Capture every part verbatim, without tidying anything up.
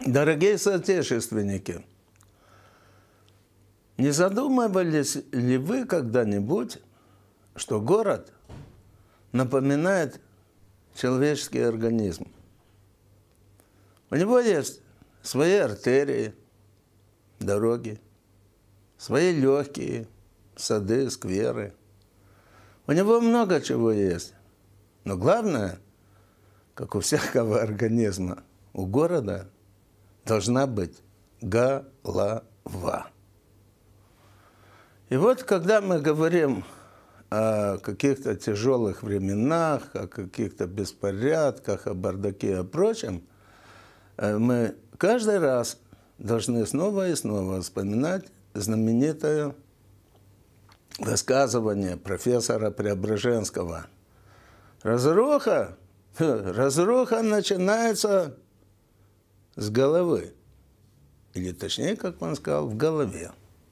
Дорогие соотечественники, не задумывались ли вы когда-нибудь, что город напоминает человеческий организм? У него есть свои артерии, дороги, свои легкие, сады, скверы. У него много чего есть. Но главное, как у всякого организма, у города должна быть голова. И вот когда мы говорим о каких-то тяжелых временах, о каких-то беспорядках, о бардаке и о прочем, мы каждый раз должны снова и снова вспоминать знаменитое высказывание профессора Преображенского. Разруха, разруха начинается с головы. Или точнее, как он сказал, в голове.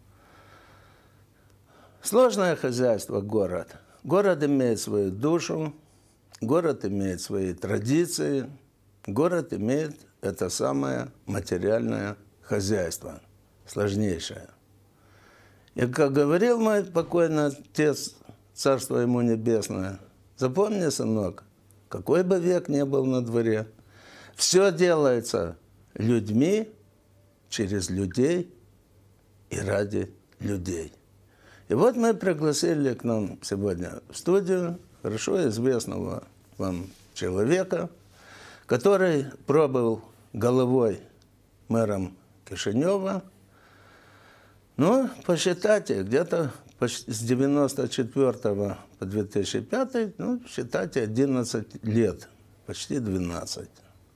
Сложное хозяйство город. Город имеет свою душу, город имеет свои традиции, город имеет это самое материальное хозяйство, сложнейшее. И как говорил мой покойный отец, царство ему небесное, запомни, сынок, какой бы век ни был на дворе, все делается людьми, через людей и ради людей. И вот мы пригласили к нам сегодня в студию хорошо известного вам человека, который пробыл головой мэром Кишинева. Ну, посчитайте, где-то с девяносто четвёртого по две тысячи пятый, ну, считайте, одиннадцать лет, почти двенадцать.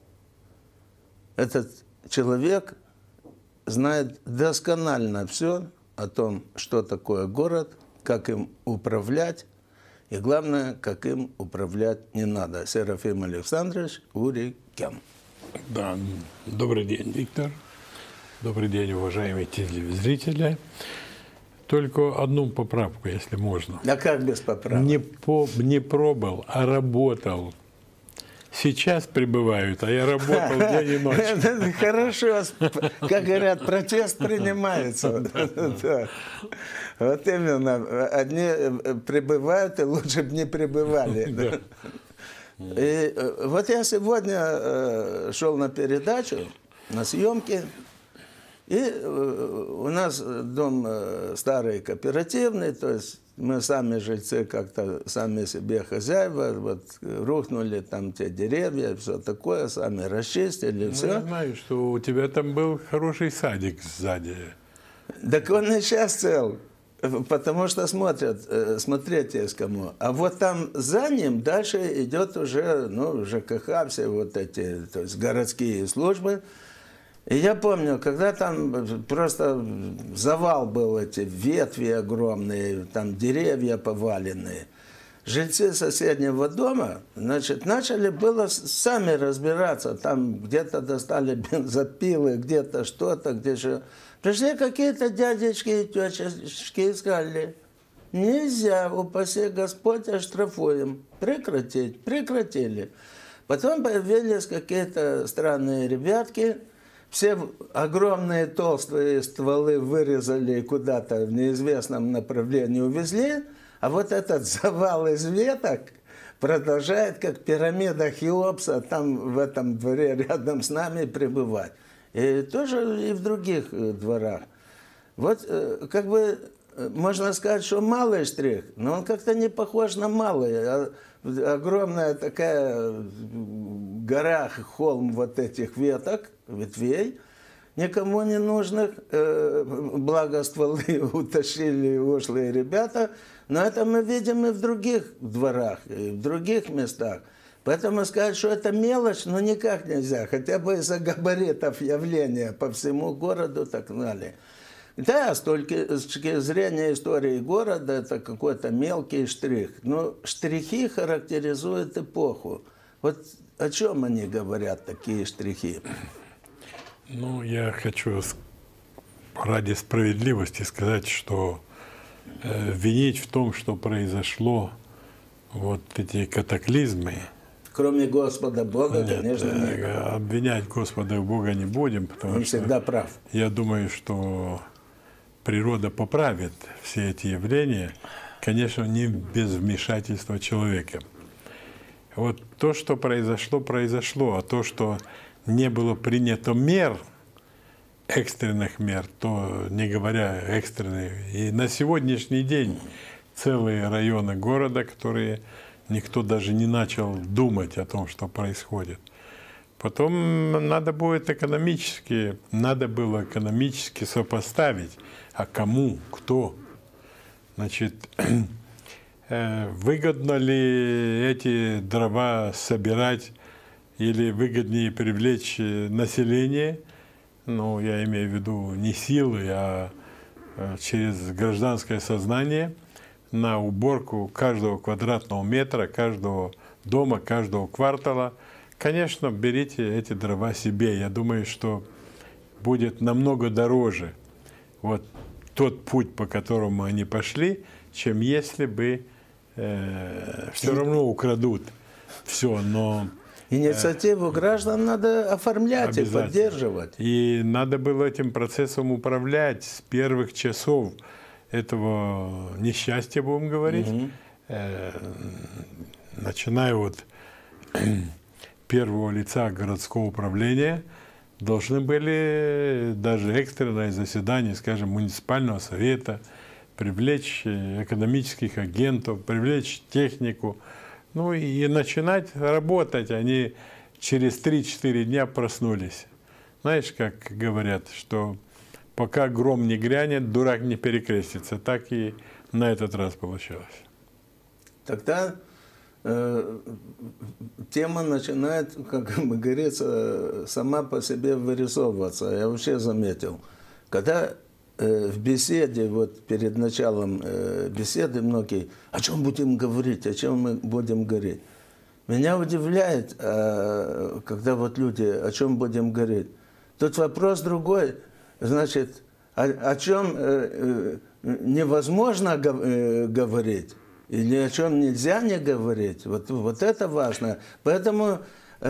Этот человек знает досконально все о том, что такое город, как им управлять, и главное, как им управлять не надо. Серафим Александрович Урикян. Да, добрый день, Виктор. Добрый день, уважаемые телезрители. Только одну поправку, если можно. А как без поправок? Не, по, не пробыл, а работал. Сейчас прибывают, а я работал день и ночь. Хорошо. Как говорят, протест принимается. Вот именно. Одни прибывают, и лучше бы не прибывали. И вот я сегодня шел на передачу, на съемки, и у нас дом старый кооперативный, то есть мы сами жильцы как-то сами себе хозяева, вот рухнули там те деревья, все такое, сами расчистили, ну, все. Я знаю, что у тебя там был хороший садик сзади. Так он и сейчас цел, потому что смотрят, смотреть есть кому. А вот там за ним дальше идет уже, ну, ЖКХ, все вот эти, то есть городские службы. И я помню, когда там просто завал был, эти ветви огромные, там деревья поваленные, жильцы соседнего дома, значит, начали было сами разбираться, там где-то достали бензопилы, где-то что-то, где же. Пришли какие-то дядечки и тетечки и сказали, нельзя, упаси Господь, оштрафуем, прекратить, прекратили. Потом появились какие-то странные ребятки, все огромные толстые стволы вырезали куда-то в неизвестном направлении, увезли, а вот этот завал из веток продолжает, как пирамида Хеопса, там в этом дворе рядом с нами пребывать. И тоже и в других дворах. Вот как бы можно сказать, что малый штрих, но он как-то не похож на малый. Огромная такая гора, холм вот этих веток, ветвей, никому не нужных, э, благо стволы утащили ушлые ребята, но это мы видим и в других дворах, и в других местах. Поэтому сказать, что это мелочь, ну никак нельзя, хотя бы из-за габаритов явления по всему городу так далее. Да, с точки зрения истории города, это какой-то мелкий штрих. Но штрихи характеризуют эпоху. Вот о чем они говорят, такие штрихи? Ну, я хочу ради справедливости сказать, что э, винить в том, что произошло вот эти катаклизмы, Кроме Господа Бога, Нет, конечно, нет. Обвинять Господа Бога не будем, потому Он что всегда прав. я думаю, что природа поправит все эти явления, конечно, не без вмешательства человека. Вот то, что произошло, произошло, а то, что не было принято мер, экстренных мер, то не говоря экстренных, и на сегодняшний день целые районы города, которые никто даже не начал думать о том, что происходит. Потом надо будет экономически, надо было экономически сопоставить, а кому, кто. Значит, выгодно ли эти дрова собирать или выгоднее привлечь население, ну, я имею в виду не силы, а через гражданское сознание, на уборку каждого квадратного метра, каждого дома, каждого квартала. Конечно, берите эти дрова себе. Я думаю, что будет намного дороже вот тот путь, по которому они пошли, чем если бы э, все равно украдут все. Но инициативу граждан надо оформлять и поддерживать. И надо было этим процессом управлять с первых часов этого несчастья, будем говорить, угу. э, начиная от первого лица городского управления, должны были даже экстренное заседание, скажем, муниципального совета, привлечь экономических агентов, привлечь технику, ну и начинать работать. Они через три-четыре дня проснулись. Знаешь, как говорят, что пока гром не грянет, дурак не перекрестится. Так и на этот раз получилось. Тогда э, тема начинает, как говорится, сама по себе вырисовываться. Я вообще заметил, когда э, в беседе, вот перед началом э, беседы многие, о чем будем говорить, о чем мы будем говорить. Меня удивляет, э, когда вот люди, о чем будем говорить. Тут вопрос другой. Значит, о, о чем э, э, невозможно гов, э, говорить, или о чем нельзя не говорить, вот, вот это важно. Поэтому,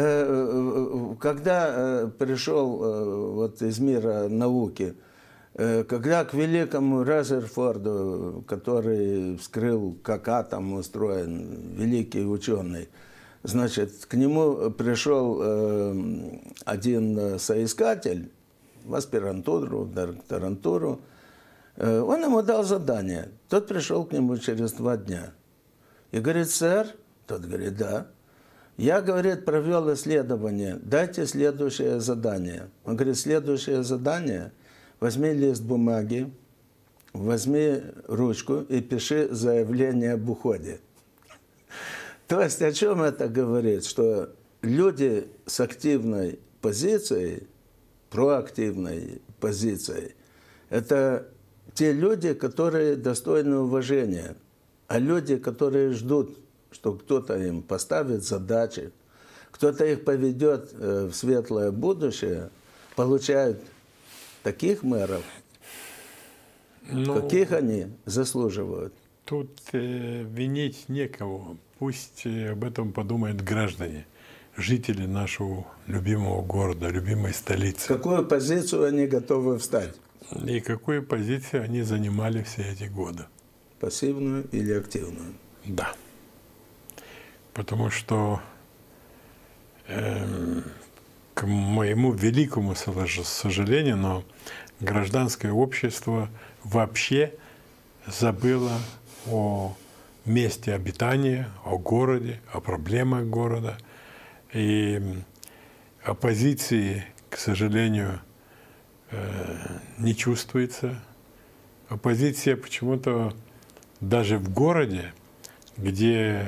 э, когда э, пришел э, вот из мира науки, э, когда к великому Резерфорду, который вскрыл, как атом устроен, великий ученый, значит, к нему пришел э, один соискатель, в аспирантуру, в докторантуру. Он ему дал задание. Тот пришел к нему через два дня. И говорит: сэр, тот говорит: да. Я, говорит, провел исследование, дайте следующее задание. Он говорит: следующее задание, возьми лист бумаги, возьми ручку и пиши заявление об уходе. То есть о чем это говорит? Что люди с активной позицией, проактивной позицией, это те люди, которые достойны уважения, а люди, которые ждут, что кто-то им поставит задачи, кто-то их поведет в светлое будущее, получают таких мэров, ну, каких они заслуживают. Тут э, винить некого. Пусть об этом подумают граждане, жители нашего любимого города, любимой столицы. Какую позицию они готовы встать? И какую позицию они занимали все эти годы. Пассивную или активную? Да. Потому что, э, к моему великому сожалению, но гражданское общество вообще забыло о месте обитания, о городе, о проблемах города. И оппозиции, к сожалению, не чувствуется. Оппозиция почему-то даже в городе, где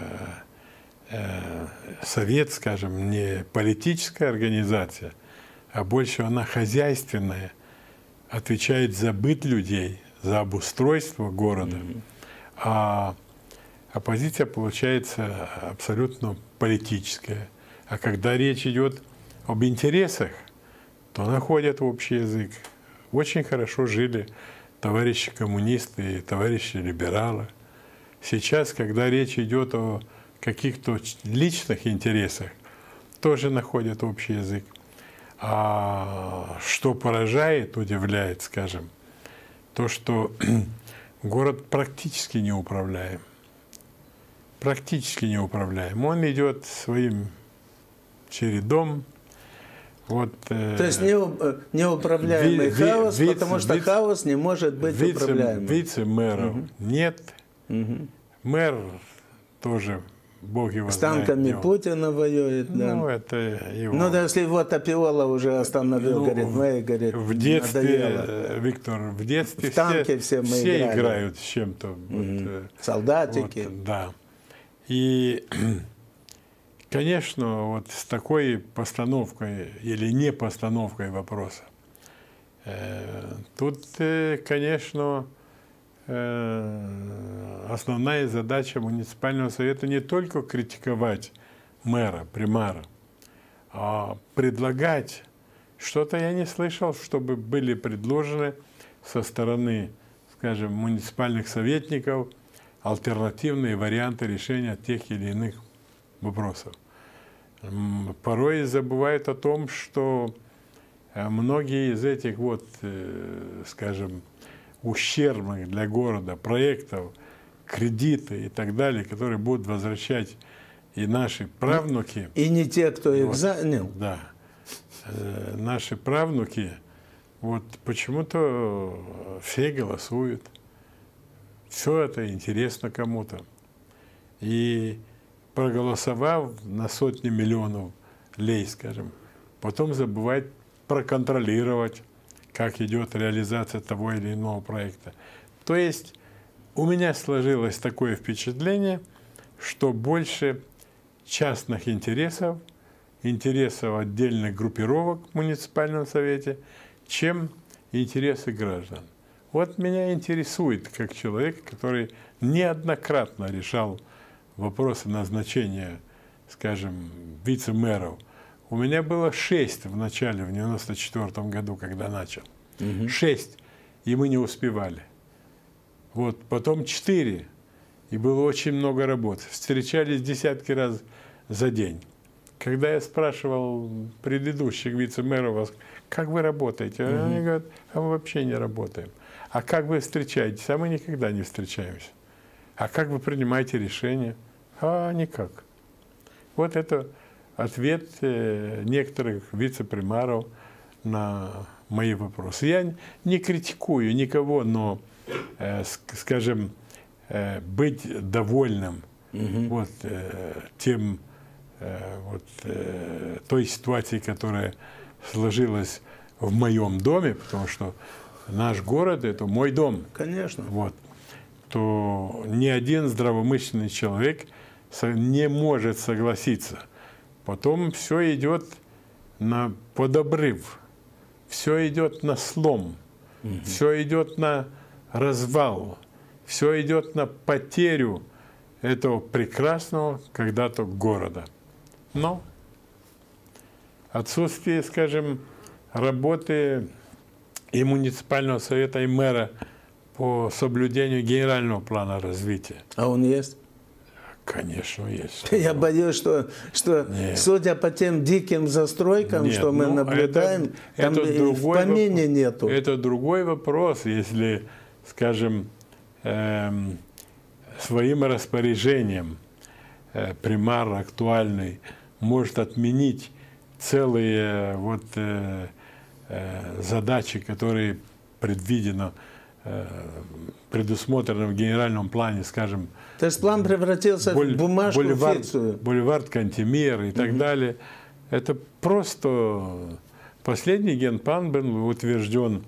совет, скажем, не политическая организация, а больше она хозяйственная, отвечает за быт людей, за обустройство города. Mm-hmm. А оппозиция получается абсолютно политическая. А когда речь идет об интересах, то находят общий язык. Очень хорошо жили товарищи коммунисты и товарищи либералы. Сейчас, когда речь идет о каких-то личных интересах тоже находят общий язык. А что поражает, удивляет, скажем, то, что город практически не управляем. Практически не управляем. Он идет своим чередом. Вот, э, То есть неуправляемый ви, хаос, ви, потому что вице, хаос не может быть вице, управляемым. Вице-мэров угу. нет. Угу. Мэр тоже, Бог его с танками знает, Путина воюет. Да. Ну, это его. Ну, да, если вот Апиола уже остановил, ну, говорит, мы, говорит, в детстве, надоело. Виктор, в детстве в танке все, все, мы все играли. играют с чем-то. Угу. Вот, солдатики. Вот, да. И, конечно, вот с такой постановкой или не постановкой вопроса, э, тут, э, конечно, э, основная задача муниципального совета не только критиковать мэра, примара, а предлагать. Что-то я не слышал, чтобы были предложены со стороны, скажем, муниципальных советников альтернативные варианты решения тех или иных вопросов. Порой забывают о том, что многие из этих вот, скажем, ущербных для города проектов, кредиты и так далее, которые будут возвращать и наши правнуки. И не те, кто их вот, занял. Да. Наши правнуки, вот почему-то все голосуют. Все это интересно кому-то. И проголосовав на сотни миллионов лей, скажем, потом забывать проконтролировать, как идет реализация того или иного проекта. То есть у меня сложилось такое впечатление, что больше частных интересов, интересов отдельных группировок в муниципальном совете, чем интересы граждан. Вот меня интересует, как человек, который неоднократно решал вопросы назначения, скажем, вице-мэров. У меня было шесть в начале, в девяносто четвёртом году, когда начал. Угу. Шесть, и мы не успевали. Вот, потом четыре, и было очень много работы. Встречались десятки раз за день. Когда я спрашивал предыдущих вице-мэров, как вы работаете, угу. они говорят, а мы вообще не работаем. А как вы встречаетесь? А мы никогда не встречаемся. А как вы принимаете решения? А никак. Вот это ответ некоторых вице-примаров на мои вопросы. Я не критикую никого, но, э, скажем, э, быть довольным угу. вот, э, тем, э, вот, э, той ситуацией, которая сложилась в моем доме, потому что наш город – это мой дом. Конечно. Вот. То ни один здравомыслящий человек не может согласиться. Потом все идет на подобрыв, все идет на слом, угу. все идет на развал, все идет на потерю этого прекрасного когда-то города. Но отсутствие, скажем, работы и муниципального совета, и мэра по соблюдению генерального плана развития. А он есть? Конечно, есть. Я боюсь, что, что судя по тем диким застройкам, Нет, что мы ну, наблюдаем, это, там это и в помине вопрос, нету. Это другой вопрос, если, скажем, эм, своим распоряжением э, примар актуальный может отменить целые вот, э, э, задачи, которые предвидено, э, предусмотрено в генеральном плане, скажем. То есть план превратился Боль, в бумажку, бульвар, фикцию. Бульвар Кантемир и так угу. далее. Это просто последний генплан был утвержден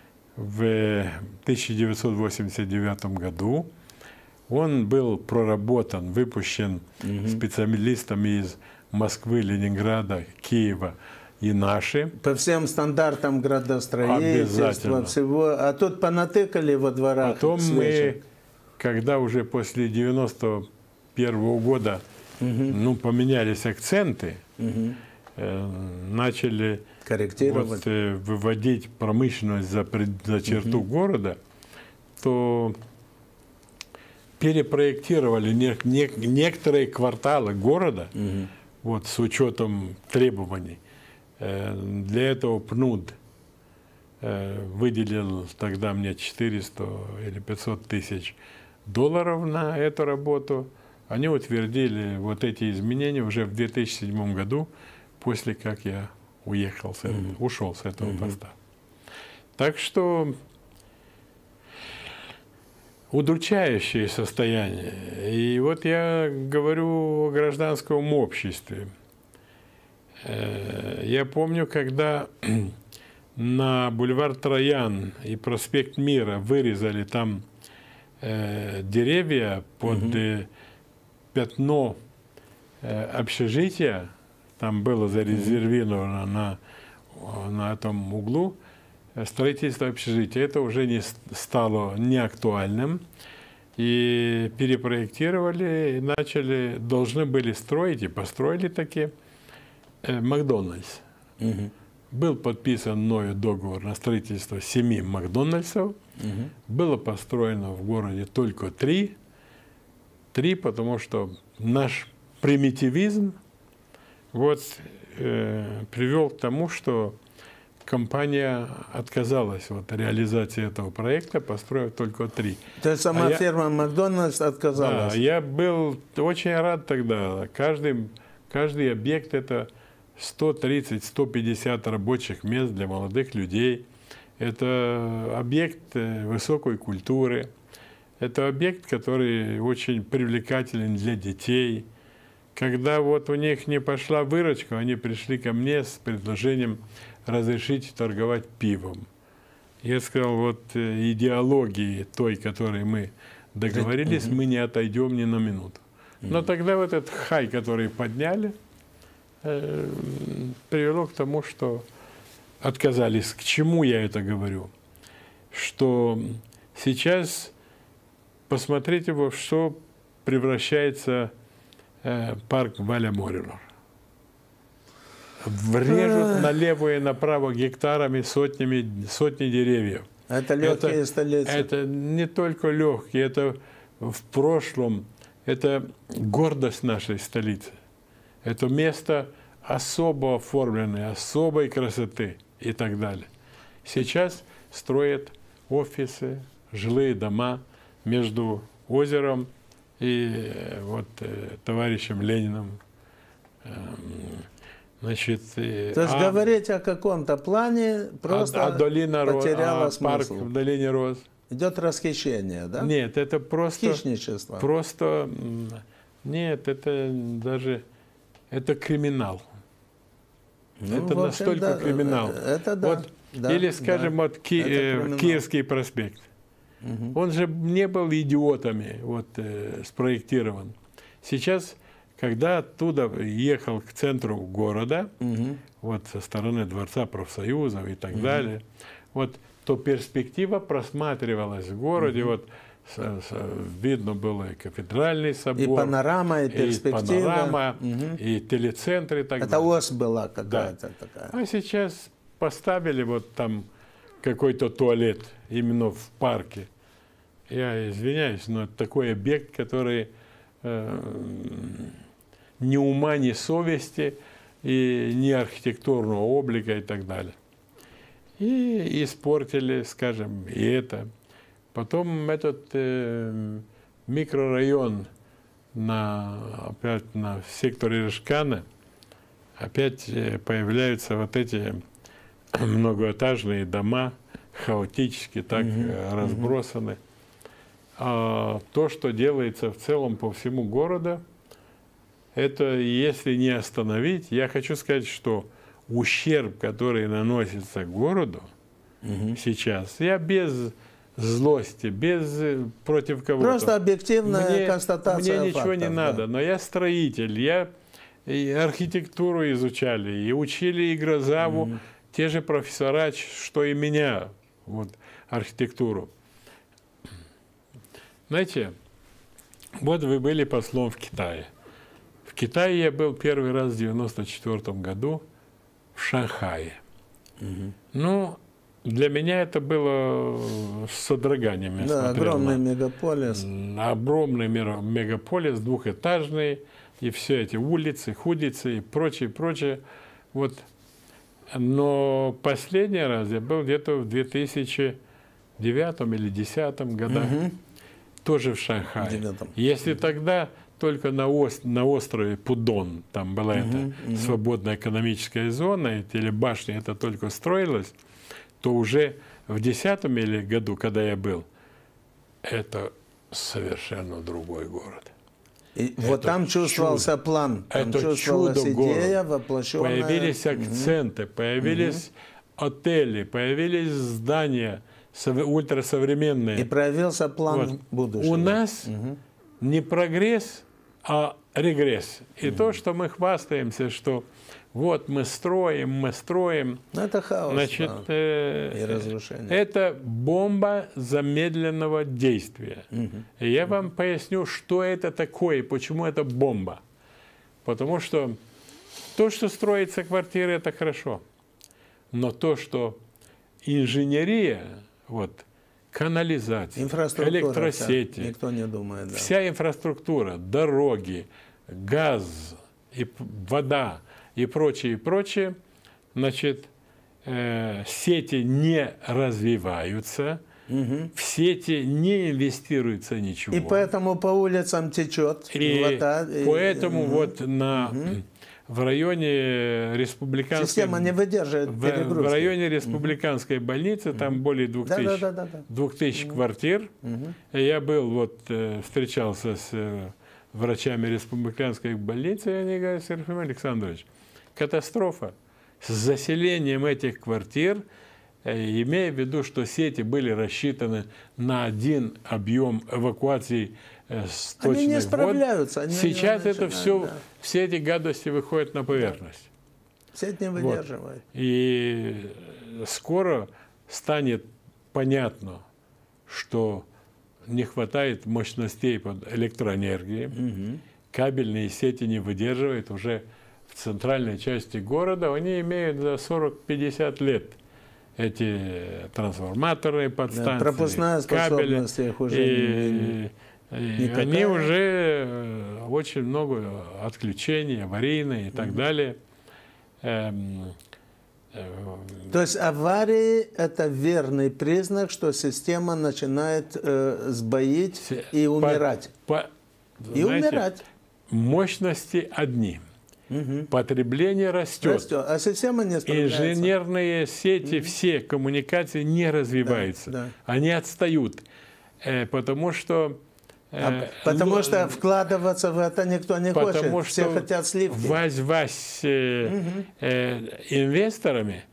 в тысяча девятьсот восемьдесят девятом году. Он был проработан, выпущен угу. специалистами из Москвы, Ленинграда, Киева и наши. По всем стандартам градостроительства, всего. А тут понатыкали во дворах. Потом мы, когда уже после девяносто первого года угу. ну, поменялись акценты, угу. э, начали корректировать, вот, э, выводить промышленность за, за черту угу. города, то перепроектировали не, не, некоторые кварталы города, угу. вот, с учетом требований. Для этого ПНУД выделил тогда мне четыреста или пятьсот тысяч долларов на эту работу. Они утвердили вот эти изменения уже в две тысячи седьмом году, после как я уехал, с, mm-hmm. ушел с этого mm-hmm. поста. Так что удручающее состояние. И вот я говорю о гражданском обществе. Я помню, когда на бульвар Троян и проспект Мира вырезали там э, деревья под э, пятно э, общежития, там было зарезервировано на, на этом углу строительство общежития, это уже не стало неактуальным. И перепроектировали, и начали, должны были строить, и построили таки э, Макдональдс. Угу. Был подписан мною договор на строительство семи Макдональдсов. Угу. Было построено в городе только три. Три, потому что наш примитивизм вот, э, привел к тому, что компания отказалась от реализации этого проекта, построив только три. То есть сама а фирма я, Макдональдс отказалась? Да, я был очень рад тогда. Каждый, каждый объект – это сто тридцать — сто пятьдесят рабочих мест для молодых людей. Это объект высокой культуры. Это объект, который очень привлекателен для детей. Когда вот у них не пошла выручка, они пришли ко мне с предложением разрешить торговать пивом. Я сказал, вот идеологии той, которой мы договорились, мы не отойдем ни на минуту. Но тогда вот этот хай, который подняли, привело к тому, что отказались. К чему я это говорю? Что сейчас посмотрите, во что превращается э, парк Валя-Морилор. Врежут налево и направо гектарами, сотнями, сотни деревьев. Это легкие столицы. Это не только легкие, это в прошлом, это гордость нашей столицы. Это место особо оформленное, особой красоты и так далее. Сейчас строят офисы, жилые дома между озером и вот товарищем Лениным. Значит, То есть а, говорить о каком-то плане просто а, а долина потеряла а смысл. Парк в долине Роз. Идет расхищение, да? Нет, это просто... Хищничество. Просто... Нет, это даже... Это криминал. Ну, это общем, настолько да, криминал. Это да. Вот, да или, скажем, да, вот Ки, э, Киевский проспект. Угу. Он же не был идиотами вот, э, спроектирован. Сейчас, когда оттуда ехал к центру города, угу. вот со стороны Дворца профсоюзов и так угу. далее, вот, то перспектива просматривалась в городе. Угу. Вот, С, с, видно было и кафедральный собор, и панорама, и перспектива, и, панорама, угу. и телецентр и так Это далее. Это ось была какая-то да. такая. А сейчас поставили вот там какой-то туалет именно в парке. Я извиняюсь, но это такой объект, который э, ни ума, ни совести, и ни архитектурного облика и так далее. И испортили, скажем, и это. Потом этот э, микрорайон на, опять на секторе Рыжкана, опять э, появляются вот эти многоэтажные дома, хаотически так mm-hmm. разбросаны. А то, что делается в целом по всему городу, это если не остановить, я хочу сказать, что ущерб, который наносится городу mm-hmm. сейчас, я без... злости, без против кого-то. Просто объективная мне, констатация Мне ничего фактов, не да. надо, но я строитель, я и архитектуру изучали, и учили и Грозаву, mm-hmm. те же профессора, что и меня, вот, архитектуру. Знаете, вот вы были послом в Китае. В Китае я был первый раз в девяносто четвёртом году в Шанхае. Mm-hmm. Ну, Для меня это было с содроганием. Я Да, смотрел огромный на- мегаполис. Огромный мега- мегаполис, двухэтажный, и все эти улицы, худицы и прочее, прочее. Вот. Но последний раз я был где-то в две тысячи девятом или две тысячи десятом годах, Мгм. тоже в Шанхае. Девятом. Если тогда только на, ос- на острове Пудон, там была эта свободная экономическая зона, и телебашня это только строилась, то уже в десятом или году, когда я был, это совершенно другой город. И вот там чувствовался план, там Это чувствовалась чудо идея, город. воплощенная. Появились акценты, появились отели, появились здания сов- ультрасовременные. И проявился план Вот. будущего. У нас не прогресс, а регресс. И то, что мы хвастаемся, что вот мы строим, мы строим, Ну, это хаос, значит, да, э, и разрушение. это бомба замедленного действия. И я вам поясню, что это такое и почему это бомба. Потому что то, что строится квартиры, это хорошо. Но то, что инженерия, вот, канализация, Инфраструктура, электросети, да, никто не думает. Да. вся инфраструктура, дороги, газ, и п- вода и прочее, и прочее, значит, э, сети не развиваются, в сети не инвестируется ничего. И поэтому по улицам течет И вода. и- поэтому Мгм. вот на, в районе республиканской... Система не выдерживает в, перегрузки. в районе республиканской больницы, там более двух Да, тысяч, да, да, да, да. двух тысяч квартир. И я был, вот, э, встречался с э, врачами республиканской больницы, и они говорят: Серафим Александрович, катастрофа с заселением этих квартир, э, имея в виду, что сети были рассчитаны на один объем эвакуации э, сточных Они не вод. справляются. Они Сейчас не это начинают, все, да. все эти гадости выходят на поверхность. Сеть не Вот. выдерживает. И скоро станет понятно, что не хватает мощностей под электроэнергией, кабельные сети не выдерживают уже в центральной части города, они имеют за сорок-пятьдесят лет эти трансформаторные подстанции, пропускная кабели, способность их уже и, не- и никакая. они уже э, очень много отключений, аварийные и так далее. Эм, э, То есть аварии – это верный признак, что система начинает э, сбоить Се- и по- умирать. по- И знаете, умирать. Мощности одни. Потребление растет. Растет, а система не справляется. Инженерные сети, все коммуникации не развиваются. да. Они отстают. Э, потому что... А э, потому ло- что вкладываться в это никто не Потому хочет. Все что хотят сливки. вась-вась э, э, инвесторами,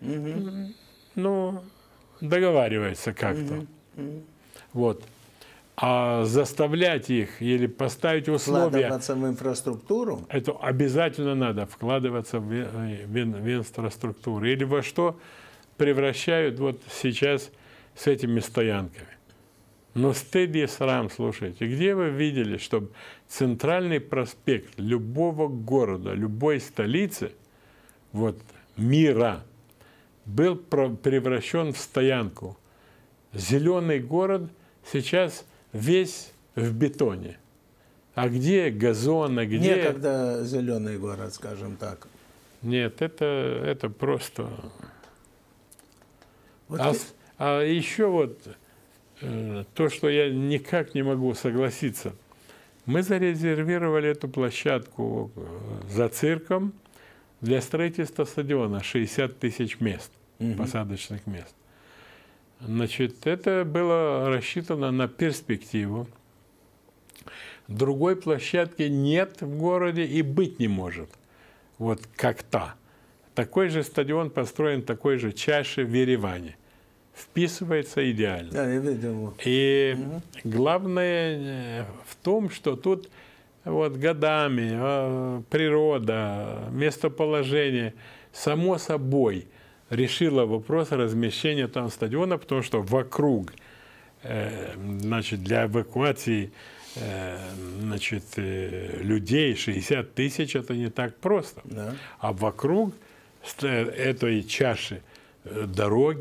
ну, договариваются как-то. Вот. А заставлять их или поставить условия, Вкладываться в инфраструктуру. это обязательно надо вкладываться в, э, в ин- в инфраструктуру. Или во что превращают вот сейчас с этими стоянками. Но стыд и срам, слушайте. Где вы видели, чтобы центральный проспект любого города, любой столицы, вот, мира, был про- превращен в стоянку? Зеленый город сейчас весь в бетоне. А где газоны, где... Некогда зеленый город, скажем так. Нет, это, это просто... Вот А, и- с- а еще вот э, то, что я никак не могу согласиться. Мы зарезервировали эту площадку э, за цирком для строительства стадиона, шестьдесят тысяч мест, посадочных мест. Значит, это было рассчитано на перспективу. Другой площадки нет в городе и быть не может. Вот как та. Такой же стадион построен такой же чаше в Ереване. Вписывается идеально. Да, я видел. И главное э, в том, что тут вот годами э, природа, местоположение само собой решила вопрос размещения там стадиона, потому что вокруг, э, значит, для эвакуации э, значит, э, людей шестьдесят тысяч это не так просто. Да. А вокруг ст- этой чаши э, дороги,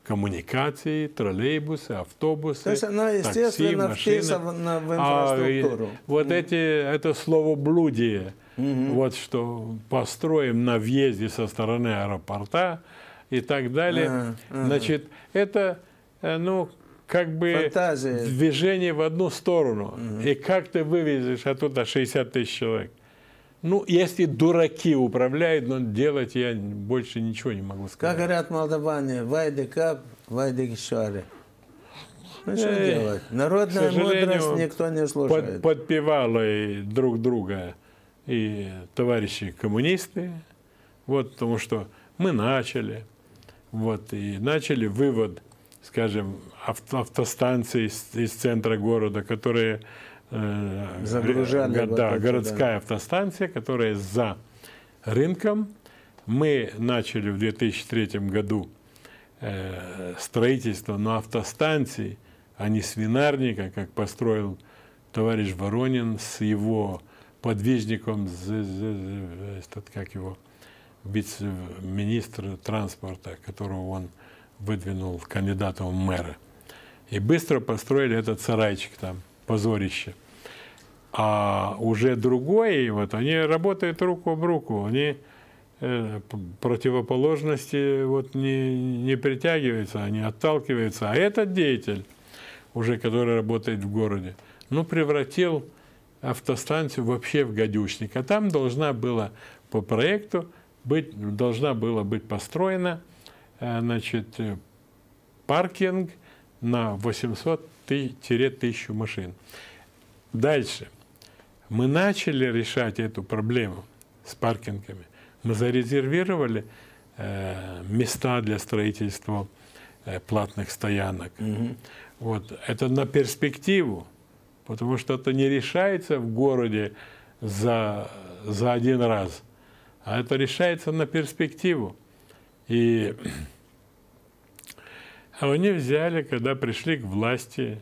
коммуникации, троллейбусы, автобусы, То есть она, естественно, такси, вписана в А, инфраструктуру. вот Mm. эти, это словоблудие, mm-hmm. вот что построим на въезде со стороны аэропорта и так далее. Uh-huh. Uh-huh. Значит, это, ну, как бы Фантазия. Движение в одну сторону. Uh-huh. И как ты вывезешь оттуда шестьдесят тысяч человек? Ну, если дураки управляют, но делать я больше ничего не могу сказать. Как говорят молдаване, вайди кап, вайди кишари. Ну, что э, делать? Народная мудрость никто не слушает. Под, подпевали друг друга и товарищи коммунисты, вот, потому что мы начали, вот, и начали вывод, скажем, авто, автостанций из, из центра города, которые... Загружали. Да, вот да, это, городская да. автостанция, которая за рынком. Мы начали в две тысячи третьем году э, строительство на автостанции, а не свинарника, как построил товарищ Воронин с его подвижником, этот, как его, вице-министр транспорта, которого он выдвинул кандидатом в мэры. И быстро построили этот сарайчик там, позорище. А уже другое, вот они работают руку об руку, они э, противоположности вот не, не притягиваются, они отталкиваются. А этот деятель, уже который работает в городе, ну, превратил автостанцию вообще в гадюшник. А там должна была по проекту быть, должна была быть построена э, значит, паркинг на восемьсот-тысячу машин. Дальше. Мы начали решать эту проблему с паркингами. Мы зарезервировали э, места для строительства э, платных стоянок. Mm-hmm. Вот. Это на перспективу, потому что это не решается в городе за, за один раз, а это решается на перспективу. И а они взяли, когда пришли к власти,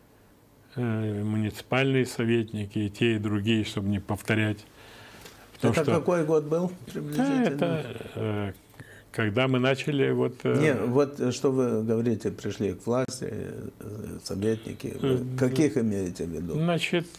муниципальные советники, и те, и другие, чтобы не повторять. Это что, какой год был приблизительно? Да, это когда мы начали вот... Не, вот что вы говорите, пришли к власти, советники, вы каких имеете в виду? Значит,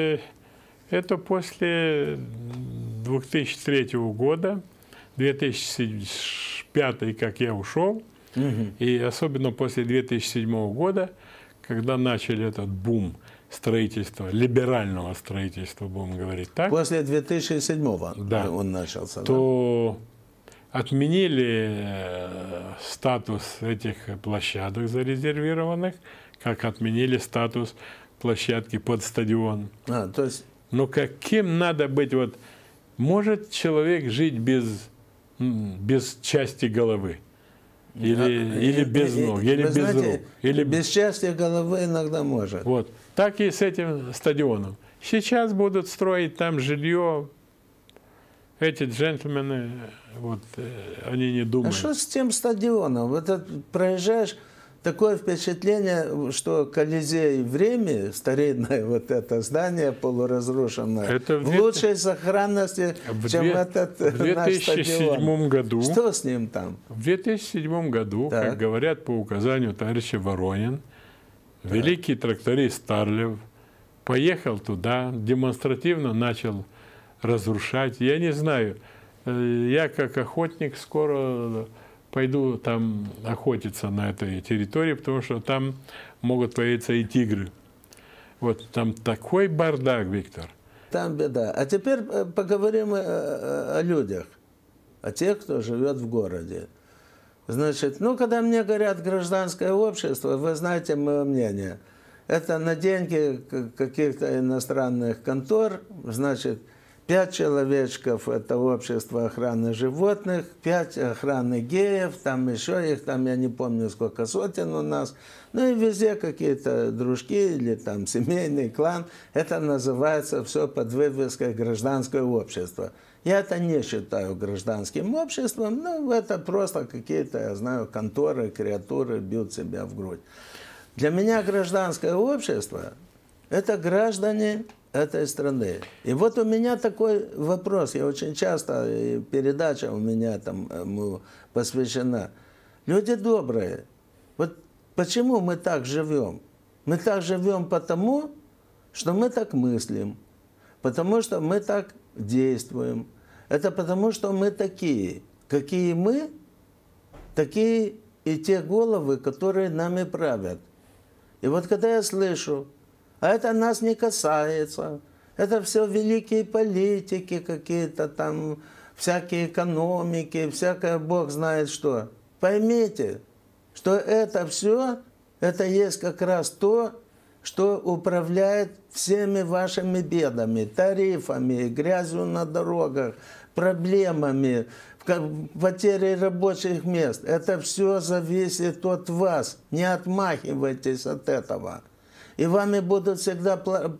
это после две тысячи третьего года, две тысячи пятый, как я ушел, угу. И особенно после две тысячи седьмого года, когда начали этот бум строительства, либерального строительства, будем говорить так. После две тысячи седьмого да, он начался. То да? Отменили статус этих площадок зарезервированных, как отменили статус площадки под стадион. А, то есть... Но каким надо быть? Вот, может человек жить без, без части головы? Или, а, или без и, ног, или без знаете, рук. Или... Без части головы иногда может. Вот. Так и с этим стадионом. Сейчас будут строить там жилье. Эти джентльмены, вот, они не думают. А что с тем стадионом? Вот это, проезжаешь, такое впечатление, что Колизей в Риме, старинное вот это здание полуразрушенное, это в, в лучшей сохранности, в чем две... этот в наш стадион. В две тысячи седьмом году, что с ним там? В две тысячи седьмом году, так. Как говорят по указанию товарища Воронин, так. Великий тракторист Старлев поехал туда, демонстративно начал разрушать. Я не знаю, я как охотник скоро... пойду там охотиться на этой территории, потому что там могут появиться и тигры. Вот там такой бардак, Виктор. Там беда. А теперь поговорим о, о людях, о тех, кто живет в городе. Значит, ну, когда мне говорят гражданское общество, вы знаете мое мнение. Это на деньги каких-то иностранных контор, значит, пять человечков – это общество охраны животных, пять охраны геев, там еще их, там я не помню, сколько сотен у нас. Ну и везде какие-то дружки или там семейный клан. Это называется все под вывеской гражданское общество. Я это не считаю гражданским обществом, ну это просто какие-то, я знаю, конторы, креатуры бьют себя в грудь. Для меня гражданское общество – это граждане этой страны. И вот у меня такой вопрос, я очень часто, и передача у меня там посвящена. Люди добрые, Вот почему мы так живем? Мы так живем потому, что мы так мыслим, потому что мы так действуем. Это потому, что мы такие. Какие мы, такие и те головы, которые нами правят. И вот когда я слышу, а это нас не касается, это все великие политики какие-то там, всякие экономики, всякое Бог знает что. Поймите, что это все, это есть как раз то, что управляет всеми вашими бедами, тарифами, грязью на дорогах, проблемами, потерей рабочих мест. Это все зависит от вас. Не отмахивайтесь от этого. И вами будут всегда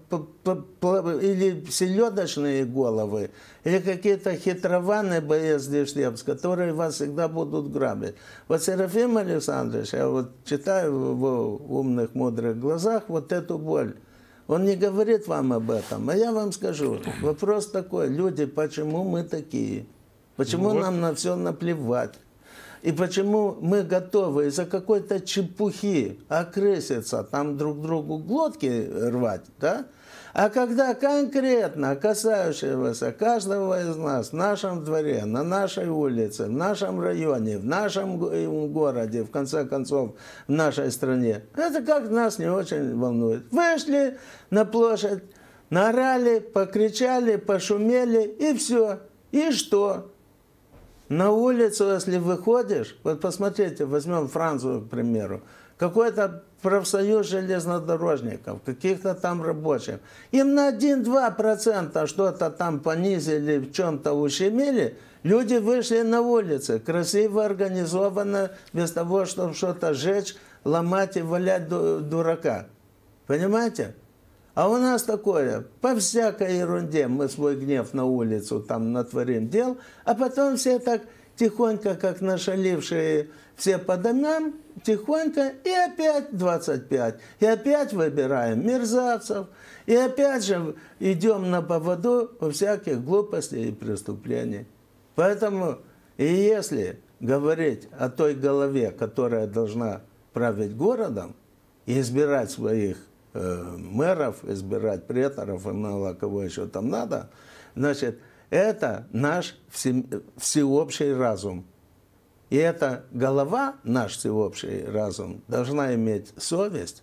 или селедочные головы, или какие-то хитрованы боездешдевцы, которые вас всегда будут грабить. Вот Серафим Александрович, я вот читаю в его умных, мудрых глазах вот эту боль. Он не говорит вам об этом, а я вам скажу. Вопрос такой, люди, почему мы такие? Почему вот. Нам на все наплевать? И почему мы готовы из-за какой-то чепухи окрыситься, там друг другу глотки рвать, да? А когда конкретно касающегося каждого из нас в нашем дворе, на нашей улице, в нашем районе, в нашем городе, в конце концов, в нашей стране, это как нас не очень волнует. Вышли на площадь, наорали, покричали, пошумели, и все. И что? На улицу, если выходишь, вот посмотрите, возьмем Францию, к примеру, какой-то профсоюз железнодорожников, каких-то там рабочих, им на один-два процента что-то там понизили, в чем-то ущемили, люди вышли на улицы, красиво, организованно, без того, чтобы что-то сжечь, ломать и валять дурака. Понимаете? А у нас такое, по всякой ерунде мы свой гнев на улицу там натворим дел, а потом все так тихонько, как нашалившие все по домам, тихонько, и опять двадцать пять. И опять выбираем мерзавцев, и опять же идем на поводу у всяких глупостей и преступлений. Поэтому, и если говорить о той голове, которая должна править городом и избирать своих мэров, избирать преторов и мало кого еще там надо, значит, это наш всеобщий разум. И эта голова, наш всеобщий разум, должна иметь совесть,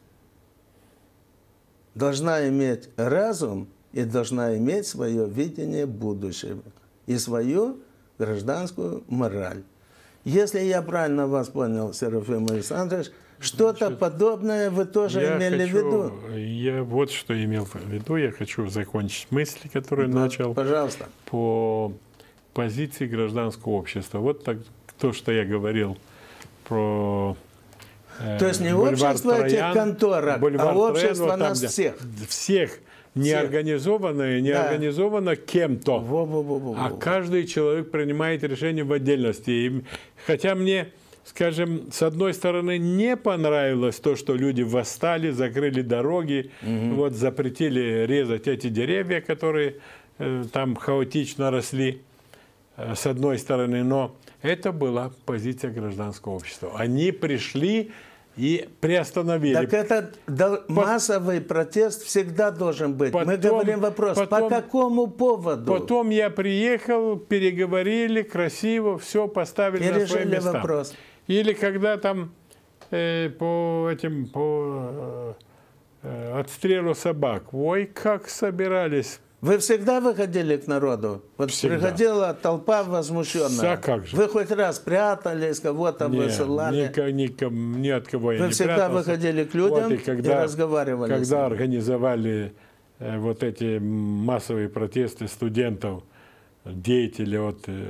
должна иметь разум и должна иметь свое видение будущего и свою гражданскую мораль. Если я правильно вас понял, Серафим Александрович, что-то подобное вы тоже я имели хочу, в виду? Я вот что имел в виду. Я хочу закончить мысли, которые да, начал. Пожалуйста. По позиции гражданского общества. Вот так, то, что я говорил про э, То есть не общество этих конторок, а общество Трен, нас там, всех. Всех. Не организованное, не да. организовано кем-то. Во, во, во, во, а каждый человек принимает решение в отдельности. И, хотя мне... Скажем, с одной стороны, не понравилось то, что люди восстали, закрыли дороги, угу. вот, запретили резать эти деревья, которые э, там хаотично росли, э, с одной стороны. Но это была позиция гражданского общества. Они пришли и приостановили. Так это По... массовый протест всегда должен быть. Потом, Мы говорим вопрос, потом, по какому поводу? Потом я приехал, переговорили, красиво, все поставили на свои места. Вопрос. Или когда там э, по этим по э, отстрелу собак, ой, как собирались. Вы всегда выходили к народу? Вот всегда. Приходила толпа возмущенная. А как же? Вы хоть раз прятались, кого-то высылали? Ни, ни, ни от кого я Вы не всегда прятался. выходили к людям вот, и, когда, и разговаривали Когда с ними. организовали э, вот эти массовые протесты студентов, деятелей от, э,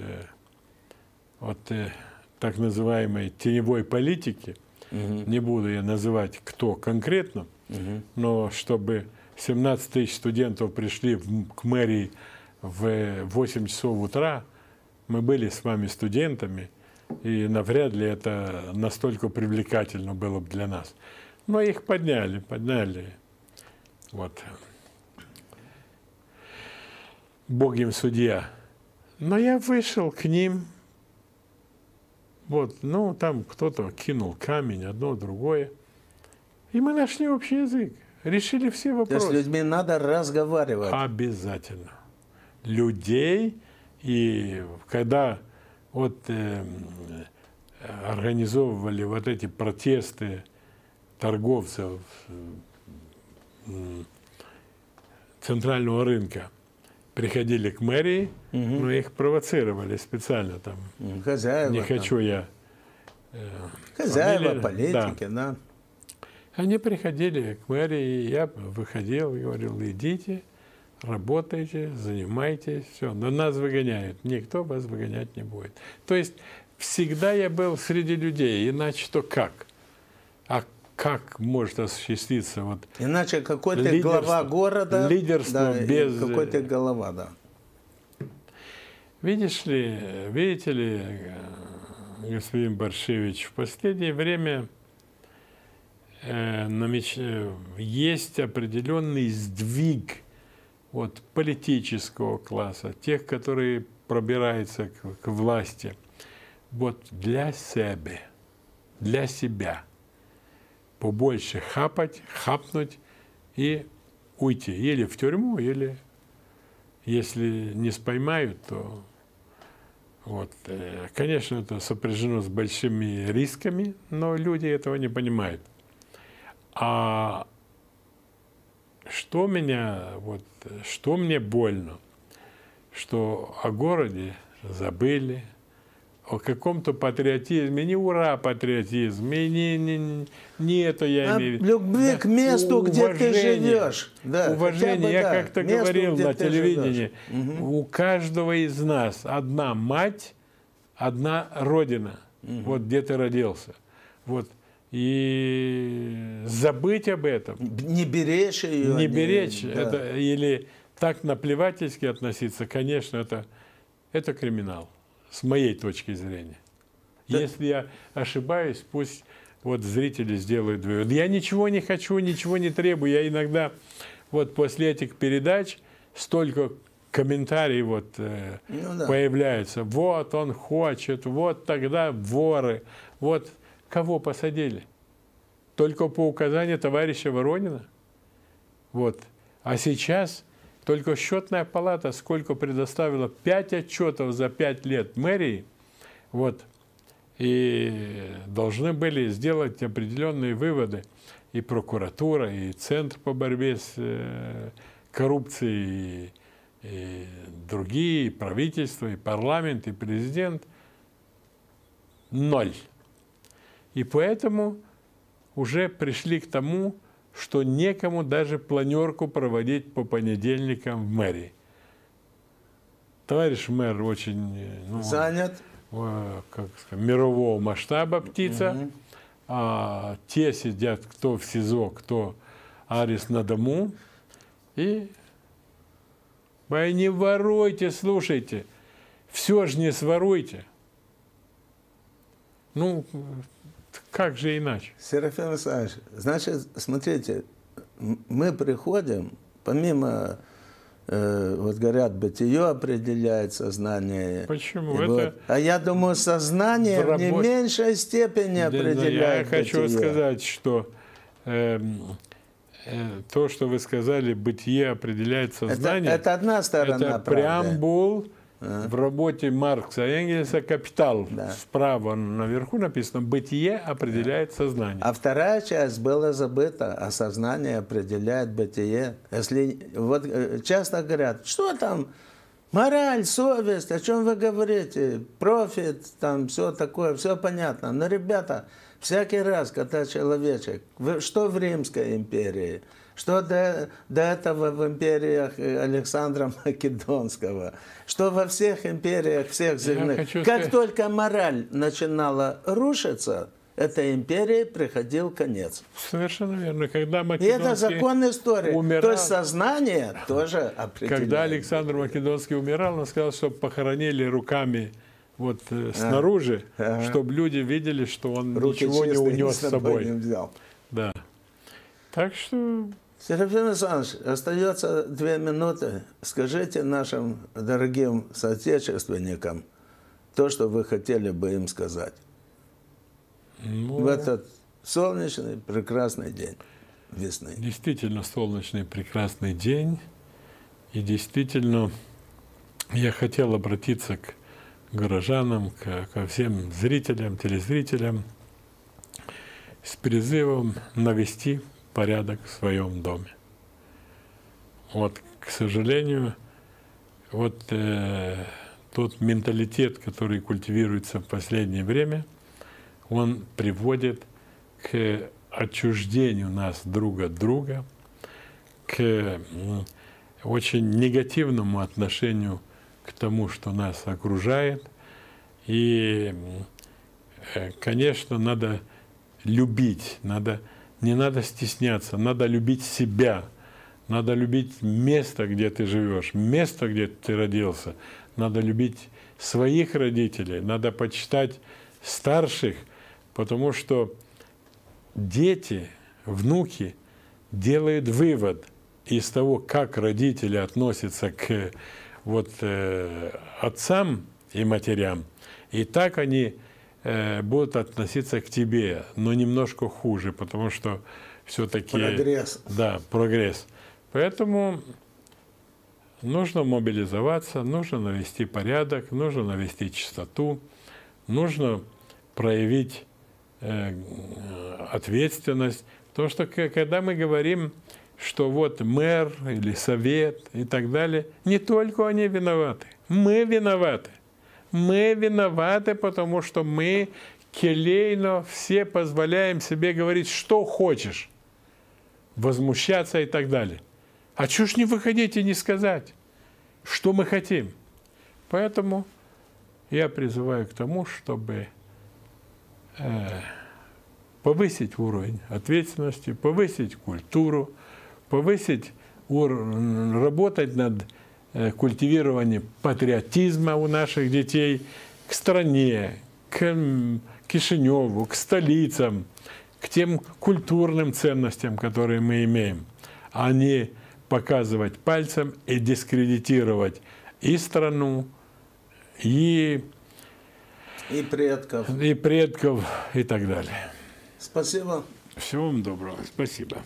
от э, так называемой теневой политики, угу. не буду я называть кто конкретно, угу. но чтобы семнадцать тысяч студентов пришли в, к мэрии в восемь часов утра, мы были с вами студентами, и навряд ли это настолько привлекательно было бы для нас. Но их подняли, подняли. Вот. Бог им судья. Но я вышел к ним, Вот, ну, там кто-то кинул камень, одно, другое. И мы нашли общий язык. Решили все вопросы. То есть с людьми надо разговаривать. Обязательно. Людей. И когда вот э, организовывали вот эти протесты торговцев э, центрального рынка, приходили к мэрии, угу. но их провоцировали специально там. Хозяева. Не хочу я. Э, Хозяева, политики, да. да. Они приходили к мэрии, и я выходил и говорил: идите, работайте, занимайтесь, все. Но нас выгоняют. Никто вас выгонять не будет. То есть всегда я был среди людей, иначе то как? А как может осуществиться вот иначе какой ты глава города, лидерство да, без... какой ты голова, да. Видишь ли, видите ли, господин Боршевич, в последнее время э, намеч... есть определенный сдвиг от политического класса, тех, которые пробираются к, к власти, вот для себя, для себя. Побольше хапать, хапнуть и уйти. Или в тюрьму, или, если не споймают, то... Вот. Конечно, это сопряжено с большими рисками, но люди этого не понимают. А что меня, вот, что мне больно, что о городе забыли, о каком-то патриотизме, не ура патриотизм, и не, не, не это я а имею в виду. Любви да. к месту, где ты живешь. Да, уважение. Бы, я да, как-то месту, говорил на телевидении, угу. у каждого из нас одна мать, одна родина, угу. вот где ты родился. Вот. И забыть об этом. Не беречь ее. Не беречь, не, это, да. или так наплевательски относиться, конечно, это, это криминал. С моей точки зрения. Да. Если я ошибаюсь, пусть вот зрители сделают вывод. Я ничего не хочу, ничего не требую. Я иногда вот после этих передач столько комментариев вот э, ну, да. появляются. Вот он хочет, вот тогда воры. Вот кого посадили? Только по указанию товарища Воронина? Вот. А сейчас... Только счетная палата сколько предоставила? Пять отчетов за пять лет мэрии. Вот. И должны были сделать определенные выводы. И прокуратура, и Центр по борьбе с э, коррупцией, и, и другие, и правительство, и парламент, и президент. Ноль. И поэтому уже пришли к тому, что некому даже планерку проводить по понедельникам в мэрии. Товарищ мэр очень ну, занят, как сказать, мирового масштаба птица, угу. а те сидят кто в СИЗО, кто арест на дому. И вы не воруйте, слушайте, все же не своруйте. Ну, как же иначе? Серафим Александрович, значит, смотрите, мы приходим, помимо, э, вот говорят, бытие определяет сознание. Почему? Вот, это а я думаю, сознание в, работ... в не меньшей степени да, определяет Я хочу бытие. сказать, что э, э, то, что вы сказали, бытие определяет сознание. Это, это одна сторона это правды. Преамбул а? в работе Маркса и Энгельса «Капитал». Да. Справа наверху написано «Бытие определяет да. сознание». А вторая часть была забыта, а сознание определяет бытие. Если вот часто говорят, что там мораль, совесть, о чем вы говорите, профит, там все такое, все понятно. Но, ребята, всякий раз, когда человечек, что в Римской империи, что до, до этого в империях Александра Македонского, что во всех империях всех земных. Как сказать... только мораль начинала рушиться, этой империи приходил конец. Совершенно верно. Когда Македонский И это закон истории. умирал... То есть сознание тоже определяет. Когда Александр Македонский умирал, он сказал, чтобы похоронили руками вот э, снаружи, а, ага. чтобы люди видели, что он руки ничего не унес с собой. Не взял. Да. Так что... Серафим Александрович, остается две минуты. Скажите нашим дорогим соотечественникам то, что вы хотели бы им сказать. Ну, в этот солнечный, прекрасный день весны. Действительно солнечный, прекрасный день. И действительно, я хотел обратиться к горожанам, к, ко всем зрителям, телезрителям с призывом навести порядок в своем доме. Вот, к сожалению, вот э, тот менталитет, который культивируется в последнее время, он приводит к отчуждению нас друг от друга, к очень негативному отношению к тому, что нас окружает. И, конечно, надо любить, надо, не надо стесняться, надо любить себя, надо любить место, где ты живешь, место, где ты родился, надо любить своих родителей, надо почитать старших, потому что дети, внуки делают вывод из того, как родители относятся к вот, э, отцам и матерям, и так они э, будут относиться к тебе, но немножко хуже, потому что все-таки… Прогресс. Да, прогресс. Поэтому нужно мобилизоваться, нужно навести порядок, нужно навести чистоту, нужно проявить э, ответственность. Потому что когда мы говорим, что вот мэр или совет и так далее, не только они виноваты. Мы виноваты. Мы виноваты, потому что мы келейно все позволяем себе говорить, что хочешь, возмущаться и так далее. А чего ж не выходить и не сказать, что мы хотим? Поэтому я призываю к тому, чтобы э, повысить уровень ответственности, повысить культуру, повысить, работать над культивированием патриотизма у наших детей к стране, к Кишиневу, к столицам, к тем культурным ценностям, которые мы имеем, а не показывать пальцем и дискредитировать и страну, и, и предков, и предков, и так далее. Спасибо. Всего вам доброго. Спасибо.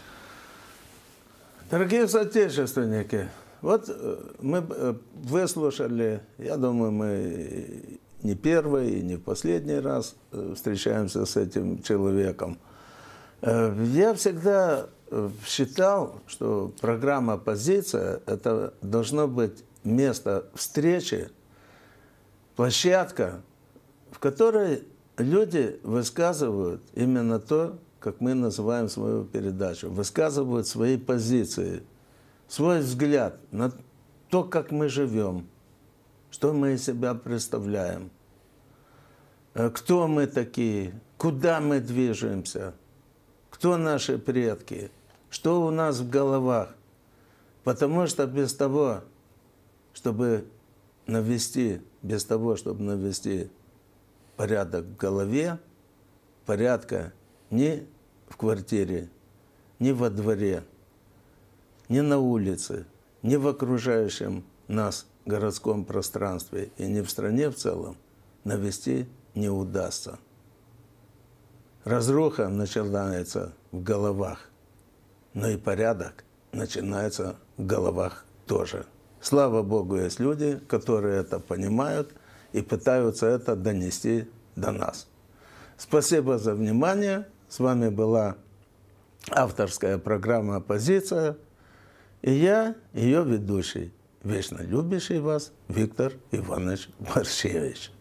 Дорогие соотечественники, вот мы выслушали, я думаю, мы не первый и не в последний раз встречаемся с этим человеком. Я всегда считал, что программа «Позиция» — это должно быть место встречи, площадка, в которой люди высказывают именно то, как мы называем свою передачу, высказывают свои позиции, свой взгляд на то, как мы живем, что мы из себя представляем, кто мы такие, куда мы движемся, кто наши предки, что у нас в головах. Потому что без того, чтобы навести, без того, чтобы навести порядок в голове, порядка ни в квартире, ни во дворе, ни на улице, ни в окружающем нас городском пространстве и ни в стране в целом навести не удастся. Разруха начинается в головах, но и порядок начинается в головах тоже. Слава Богу, есть люди, которые это понимают и пытаются это донести до нас. Спасибо за внимание. С вами была авторская программа «Позиция». И я, ее ведущий, вечно любящий вас Виктор Иванович Борщевич.